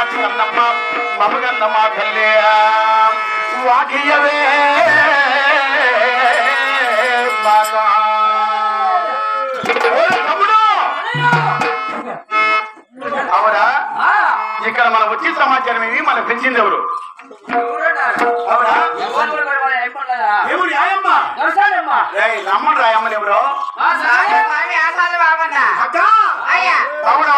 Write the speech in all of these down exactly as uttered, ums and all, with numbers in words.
కన్నమ్మ మమ్మగన్నమ్మ తల్లి వాకియవే తమ్ముడు అవునా ఇక్కడ మనం వచ్చిన సమాచారం ఏమి మనం పెంచింది ఎవరు అవునా ఎవరు రాయమ్మ రమ్మని రాయమ్మని ఎవరు అవునా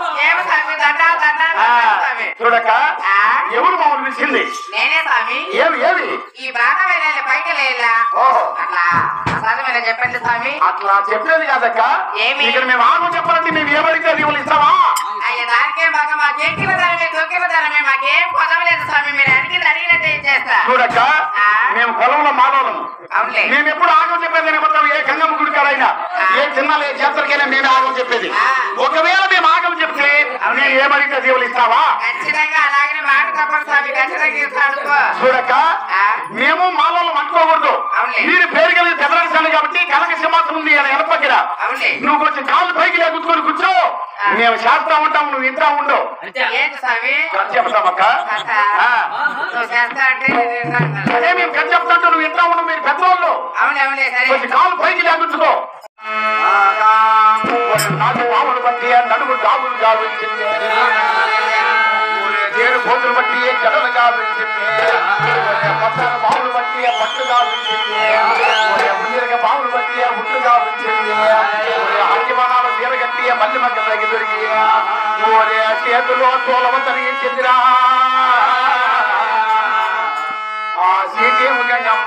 చూడక ఎవరు మమ్మల్ని పిలిచింది నేనే స్వామి ఏమి ఏమి ఈ బాగా వెళ్ళాలి పైకి లేలా అట్లా అసలు చెప్పండి స్వామి అట్లా చెప్పేది కాదక్క ఏమి ఇక్కడ మేము ఆగం చెప్పాలంటే మేము ఏమడితే నీవు ఇస్తావా అయ్యా దానికే మాకు మా చెక్కిన ధరమే తొక్కిన ధరమే మాకేం కొదవలేదు స్వామి మీరు అడిగి అడిగినట్టే చేస్తా చూడక్క మేము పొలంలో మాలోలము అవునులే మేము ఎప్పుడు ఆగం చెప్పేది మొత్తం ఏ గంగమ్మ గుడి కాడైనా ఏ చిన్న ఏ జాతరకైనా మేమే ఆగం చెప్పేది ఒకవేళ మేము ఆగం చెప్తే మేము ఏమడిగితే దేవులు ఇస్తావా ఖచ్చితంగా అలాగే మాట తప్పదు స్వామి ఖచ్చితంగా ఇస్తాను చూడక్క మేము మాలోలం అనుకోకూడదు మీరు పేరు కలిగి తెదరాల్సాను కాబట్టి కనక సింహాసనం ఉంది అని ఎనపగిరా నువ్వు కొంచెం కాళ్ళు పైకి లేకుని కూర్చో మేము శాస్త్రం ఉంటాం నువ్వు ఇంటా ఉండవు చెప్తామక్క అదే మేము కథ చెప్తాంటూ నువ్వు ఇంటా ఉండవు మీరు పెద్దవాళ్ళు కొంచెం కాళ్ళు పైకి లేకుంచుకో నాలుగు పాములు బట్టి నడుగు డాబులు గావించింది ఏడు పోతులు బట్టి జడలు గావించింది పచ్చని పాములు బట్టి పట్టు గావించింది ముయ్యరగ పాములు బట్టి ముట్టు గావించింది అర్జమానాల తీరగట్టి మల్లి మగ్గ తగ్గి దొరికి ఓరే చేతుల్లో తోలవ తరిగించిందిరా ఆ సీకేము గంగమ్మ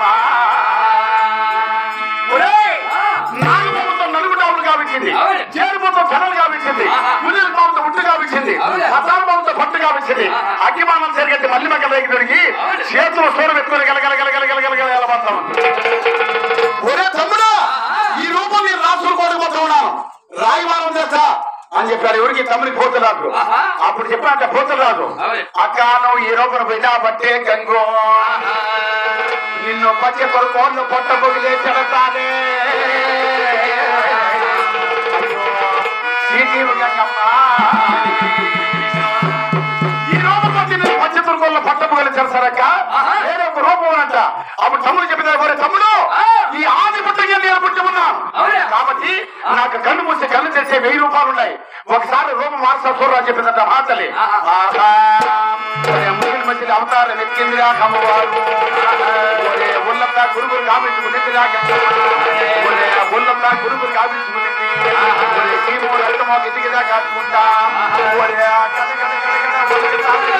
నాలుగు నలుగు డాబులు గావించింది చేరు పోతం జడలు గావించింది ముయ్యల పాముతో ముట్టు గావించింది పచ్చని పాముతో పట్టు గావించింది అగ్గిమానం సరిగట్టి మల్లి మగ్గ తగ్గి దొరికి చేతులు సోరు పెట్టుకుని గలగల గలగల గలగల వెళ్ళబడతాం ఒరే తమ్ముడు ఈ రూపం మీరు రాసులు కోరుకుంటూ ఉన్నాను రాయవారం చేస్తా అని చెప్పారు ఎవరికి తమ్ముడికి పోతురాదు అప్పుడు చెప్పాక పోతురాదు అక్క నువ్వు ఈ రూపం పోయినా బట్టే గంగో నిన్ను పచ్చే కొడుకోళ్ళు పొట్ట పొగిలే చెడతానే గంగమ్మ ఈ రూపం వచ్చి నేను పచ్చ తురుకోళ్ళు పొట్ట పొగిలి చేస్తారక్క వేరే ఒక రూపం అంట అప్పుడు తమ్ముడు చెప్పినారు తమ్ముడు ఈ ఆది పుట్టగా నేను పుట్టి ఉన్నాను కాబట్టి నాకు కన్ను మూసి కన్ను తెచ్చే వెయ్యి రూపాయలు ఉన్నాయి ఒకసారి రూపం మార్చా చూడరా చెప్పిందంట మాతలి ముసలి మధ్యలో అవతారం ఎక్కిందిరా కమ్మవారు ఒళ్ళంతా గురుగురు కావించుకునిందిరా ఒళ్ళంతా గురుగురు కావించుకునింది సీమూడు అర్థమో ఎదిగిదా కాచుకుంటా కథ కథ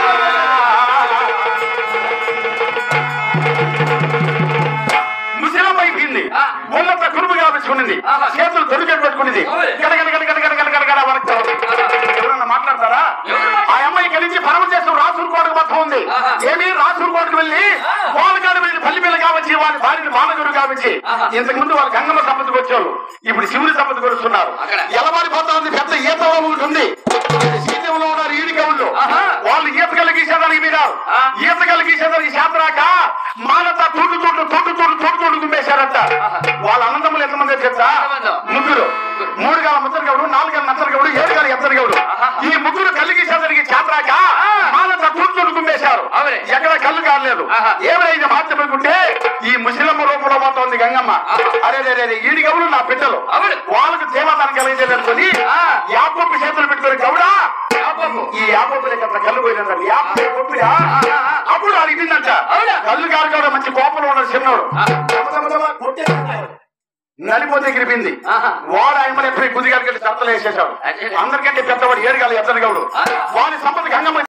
ముసిలమైపోయింది ఒళ్ళంతా గురుగు కావించుకునింది చేతులు దొరికే పెట్టుకునేది గడగడ గడగడ గడగడ గడగడ వరకు ఎవరన్నా మాట్లాడతారా ఆ అమ్మాయి కలిసి పరమ చేస్తూ రాసూరు కోటకు మొత్తం ఉంది ఏమి రాసూరు కోటకు వెళ్ళి వాళ్ళకాడు వెళ్ళి పల్లి పిల్ల కావచ్చు వాళ్ళ భార్యని బాలగురు కావచ్చు ఇంతకు ముందు వాళ్ళ గంగమ్మ సంపత్తికి వచ్చారు ఇప్పుడు శివుడి సంపత్తికి వస్తున్నారు ఎలవారి పోతా ఉంది పెద్ద ఈత ఉంది సీతంలో ఉన్నారు ఈడి కవులు వాళ్ళు ఈత కలిగేసేదానికి మీరు ఈత కలిగేసేదానికి శాతరాక మానత తోటు తోటు తోటు తోటు తోటు తోటు గుమ్మేశారంట వాళ్ళ అనంతములు ఎంతమంది చెప్తా ముగ్గురు మూడు గాల ముద్దరు గౌడు నాలుగు గాల నచ్చరు గౌడు ఏడు గాల ఎత్తరు గౌడు ఈ ముగ్గురు కలిగేసేదానికి శాతరాక మానత తోటు తోటు గుమ్మేశారు ఎక్కడ కళ్ళు కాలేదు ఏమైనా మాత్రమేకుంటే ఈ ముసలమ్మ రూపంలో పోతా ఉంది గంగమ్మ అరే అరే ఈడి గౌడు నా బిడ్డలు వాళ్ళకు దేవతాన్ని కలిగేదనుకొని యాపప్పు చేతులు పెట్టుకుని గౌడా ఈ యాపప్పు అట్లా కళ్ళు పోయిందంట యాపప్పు అప్పుడు అడిగిందంట కళ్ళు కారు మంచి కోపంలో ఉన్నాడు చిన్నోడు నలిపోతే గిరిపింది వాడు ఆయన ఎప్పుడు కుదిగారికి చర్చలు వేసేసాడు అందరికంటే పెద్దవాడు ఏడు గాలి ఎత్తడు గౌడు వాడి సంపద గంగమ్మ